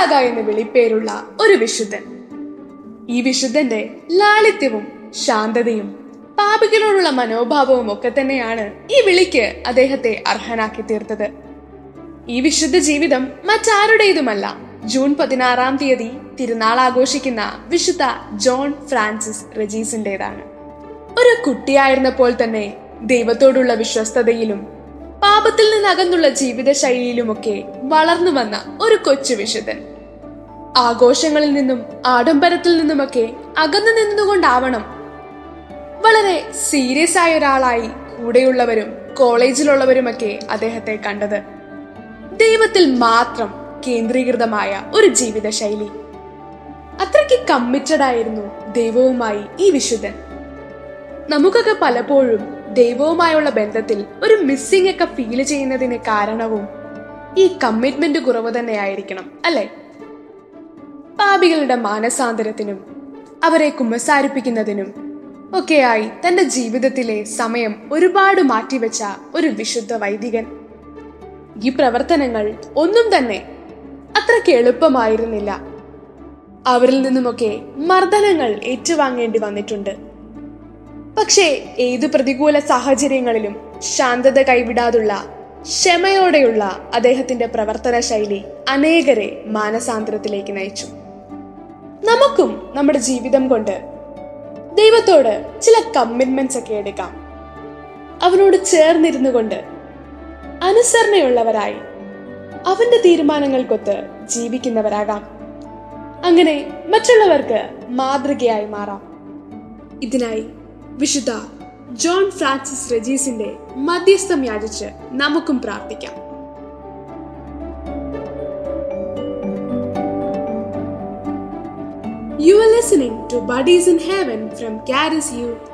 മാലാഖ എന്ന് വിളിപ്പേരുള്ള ഒരു വിശുദ്ധൻ. ഈ വിശുദ്ധന്റെ ലാളിത്യവും ശാന്തതയും പാപികളോടുള്ള മനോഭാവവും ഒക്കെ തന്നെയാണ് ഈ വിളിക്ക് അദ്ദേഹത്തെ അർഹനാക്കി തീർത്തത്. ഈ വിശുദ്ധ ജീവിതം മറ്റാരുടേതുമല്ല, ജൂൺ 16 തിരുനാൾ ആഘോഷിക്കുന്ന വിശുദ്ധ ജോൺ ഫ്രാൻസിസ് റെജീസിന്റേതാണ്. ഒരു കുട്ടിയായിരുന്നപ്പോൾ തന്നെ ദൈവത്തോടുള്ള വിശ്വസ്തതയിലും പാപത്തിൽ നിന്ന് അകന്നുള്ള ജീവിത ശൈലിയിലുമൊക്കെ വളർന്നു വന്ന ഒരു കൊച്ചു വിശുദ്ധൻ. ആഘോഷങ്ങളിൽ നിന്നും ആഡംബരത്തിൽ നിന്നുമൊക്കെ അകന്നു നിന്നുകൊണ്ടാവണം വളരെ സീരിയസ് ആയ ഒരാളായി കൂടെയുള്ളവരും കോളേജിലുള്ളവരുമൊക്കെ അദ്ദേഹത്തെ കണ്ടത്. ദൈവത്തിൽ മാത്രം കേന്ദ്രീകൃതമായ ഒരു ജീവിത ശൈലി. അത്രയ്ക്ക് കമ്മിറ്റഡ് ആയിരുന്നു ദൈവവുമായി ഈ വിശുദ്ധൻ. നമുക്കൊക്കെ പലപ്പോഴും ദൈവവുമായുള്ള ബന്ധത്തിൽ ഒരു മിസ്സിംഗ് ഒക്കെ ഫീൽ ചെയ്യുന്നതിന് കാരണവും ഈ കമ്മിറ്റ്മെന്റ് കുറവ് തന്നെയായിരിക്കണം, അല്ലെ? പാപികളുടെ മാനസാന്തരത്തിനും അവരെ കുമ്പസാരിപ്പിക്കുന്നതിനും ഒക്കെയായി തന്റെ ജീവിതത്തിലെ സമയം ഒരുപാട് മാറ്റിവെച്ച ഒരു വിശുദ്ധ വൈദികൻ. ഈ പ്രവർത്തനങ്ങൾ ഒന്നും തന്നെ അത്രയ്ക്ക് എളുപ്പമായിരുന്നില്ല. അവരിൽ നിന്നുമൊക്കെ മർദ്ദനങ്ങൾ ഏറ്റുവാങ്ങേണ്ടി വന്നിട്ടുണ്ട്. പക്ഷേ ഏതു പ്രതികൂല സാഹചര്യങ്ങളിലും ശാന്തത കൈവിടാതുള്ള ക്ഷമയോടെയുള്ള അദ്ദേഹത്തിന്റെ പ്രവർത്തന ശൈലി അനേകരെ മാനസാന്തരത്തിലേക്ക് നയിച്ചു. നമുക്കും നമ്മുടെ ജീവിതം കൊണ്ട് ദൈവത്തോട് ചില കമ്മിറ്റ്മെന്റ്സ് ഒക്കെ എടുക്കാം. അവനോട് ചേർന്നിരുന്നു കൊണ്ട് അനുസരണയുള്ളവരായി അവന്റെ തീരുമാനങ്ങൾക്കൊത്ത് ജീവിക്കുന്നവരാകാം. അങ്ങനെ മറ്റുള്ളവർക്ക് മാതൃകയായി മാറാം. ഇതിനായി വിശുദ്ധ ജോൺ ഫ്രാൻസിസ് റെജീസിന്റെ മധ്യസ്ഥം യാചിച്ച് നമുക്കും പ്രാർത്ഥിക്കാം. You are listening to Buddies in Heaven from Charis Youth.